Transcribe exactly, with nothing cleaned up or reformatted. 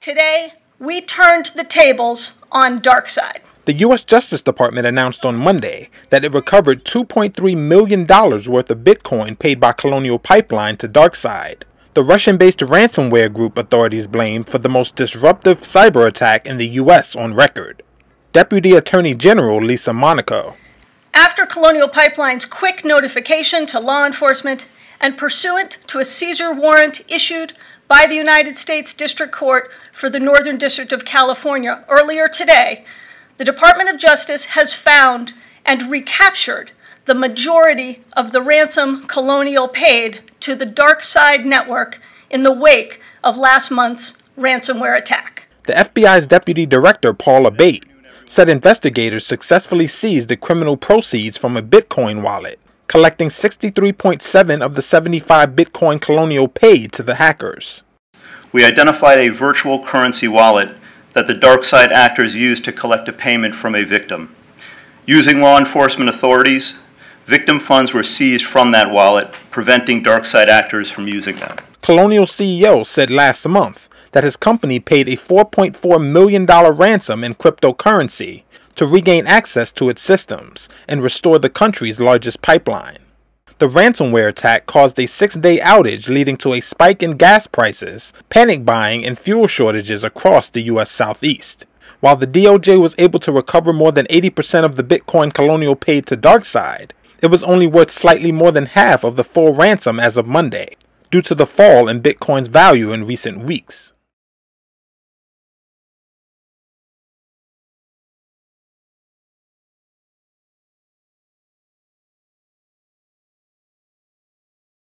Today, we turned the tables on DarkSide. The U S Justice Department announced on Monday that it recovered two point three million dollars worth of Bitcoin paid by Colonial Pipeline to DarkSide, the Russian-based ransomware group authorities blamed for the most disruptive cyber attack in the U S on record. Deputy Attorney General Lisa Monaco. After Colonial Pipeline's quick notification to law enforcement and pursuant to a seizure warrant issued by the United States District Court for the Northern District of California earlier today, the Department of Justice has found and recaptured the majority of the ransom Colonial paid to the DarkSide network in the wake of last month's ransomware attack. The F B I's Deputy Director, Paula Bate, said investigators successfully seized the criminal proceeds from a Bitcoin wallet, collecting sixty-three point seven of the seventy-five Bitcoin Colonial paid to the hackers. We identified a virtual currency wallet that the DarkSide actors used to collect a payment from a victim. Using law enforcement authorities, victim funds were seized from that wallet, preventing DarkSide actors from using them. Colonial C E O said last month that his company paid a four point four million dollars ransom in cryptocurrency to regain access to its systems and restore the country's largest pipeline. The ransomware attack caused a six-day outage, leading to a spike in gas prices, panic buying, and fuel shortages across the U S Southeast. While the D O J was able to recover more than eighty percent of the Bitcoin Colonial paid to DarkSide, it was only worth slightly more than half of the full ransom as of Monday, due to the fall in Bitcoin's value in recent weeks.